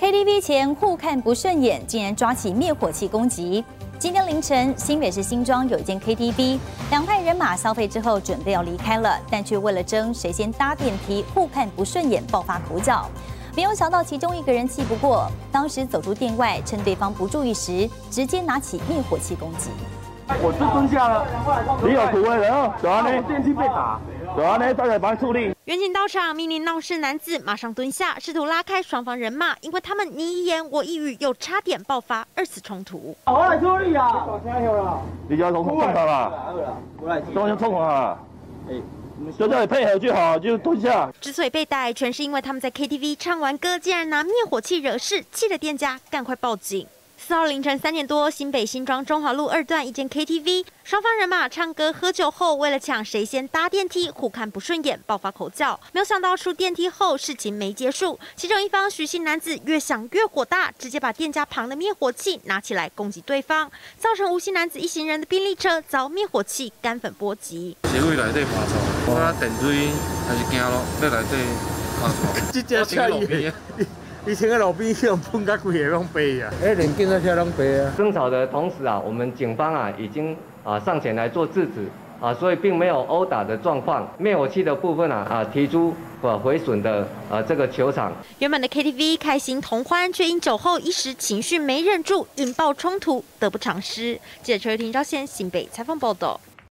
KTV 前互看不顺眼，竟然抓起灭火器攻击。今天凌晨，新北市新庄有一间 KTV， 两派人马消费之后准备要离开了，但却为了争谁先搭电梯，互看不顺眼，爆发口角。没有想到其中一个人气不过，当时走出店外，趁对方不注意时，直接拿起灭火器攻击。 我是蹲下了，你有苦味的哦，走啊呢，电梯被打，走啊呢，再来帮处理。 远警到场，命令闹事男子马上蹲下，试图拉开双方人马，因为他们你一言我一语，又差点爆发二次冲突。 我来处理啊！你就要冲他嘛，都要冲啊！就叫你配合就好，就蹲下。 之所以被逮，全是因为他们在 KTV 唱完歌，竟然拿灭火器惹事，气得店家赶快报警。4号凌晨3点多，新北新庄中华路2段一间 KTV， 双方人马唱歌喝酒后，为了抢谁先搭电梯，互看不顺眼，爆发口角。没有想到出电梯后，事情没结束，其中一方许姓男子越想越火大，直接把店家旁的灭火器拿起来攻击对方，造成吴姓男子一行人的宾利车遭灭火器干粉波及。 社会内底爬错，我电梯还是惊咯，在内底爬错。 这只车以前的路边用喷甲规个拢白啊，连警察车拢白啊。 争吵的同时啊，我们警方啊已经上前来做制止所以并没有殴打的状况。灭火器的部分提出毁损的这个球场。 原本的 KTV 开心同欢，却因酒后一时情绪没忍住，引爆冲突，得不偿失。记者邱玉婷、赵宪新北采访报道。